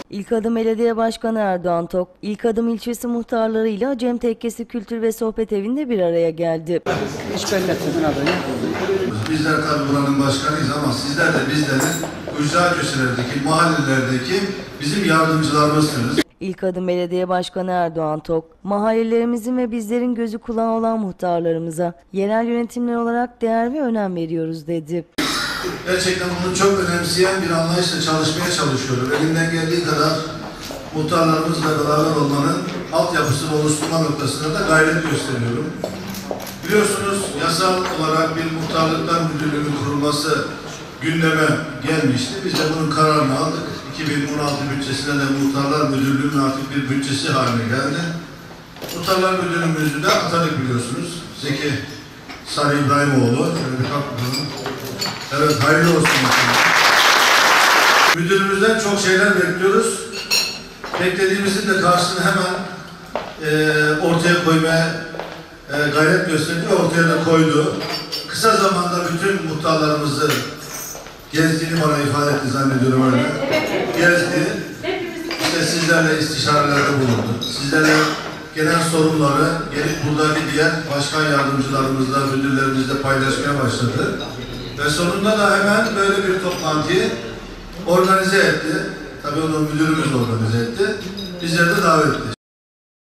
İlk Adım Belediye Başkanı Erdoğan Tok, İlk Adım ilçesi muhtarlarıyla Cem Tekkesi Kültür ve Sohbet Evi'nde bir araya geldi. Hiç belli etmedin adını. Bizler tabii buranın başkanıyız ama sizler de bizlerin ücra köşelerdeki, mahallelerdeki bizim yardımcılarımızsınız. İlk Adım Belediye Başkanı Erdoğan Tok, mahallelerimizin ve bizlerin gözü kulağı olan muhtarlarımıza yerel yönetimler olarak değer ve önem veriyoruz dedi. Gerçekten bunu çok önemseyen bir anlayışla çalışmaya çalışıyorum. Elimden geldiği kadar muhtarlarımızla beraber olmanın altyapısını oluşturma noktasında da gayret gösteriyorum. Biliyorsunuz yasal olarak bir muhtarlıklar müdürlüğünün kurulması gündeme gelmişti. Biz de bunun kararını aldık. 2016 bütçesine de muhtarlar müdürlüğünün artık bir bütçesi haline geldi. Muhtarlar müdürlüğümüzü de atadık biliyorsunuz. Zeki Sarı İbrahimoğlu. Evet, hayırlı olsun. Müdürümüzden çok şeyler bekliyoruz. Beklediğimizin de karşılığını hemen ortaya koymaya gayret gösterdi ve ortaya da koydu. Kısa zamanda bütün muhtarlarımızı gezdiğini bana ifade etti zannediyorum öyle. Gezdi. İşte sizlerle istişarelerde bulundu. Sizlerle genel sorunları gelip buradaki diğer başkan yardımcılarımızla, müdürlerimizle paylaşmaya başladı. Ve sonunda da hemen böyle bir toplantıyı organize etti. Tabii onu müdürümüz organize etti. Bizleri de davet etti.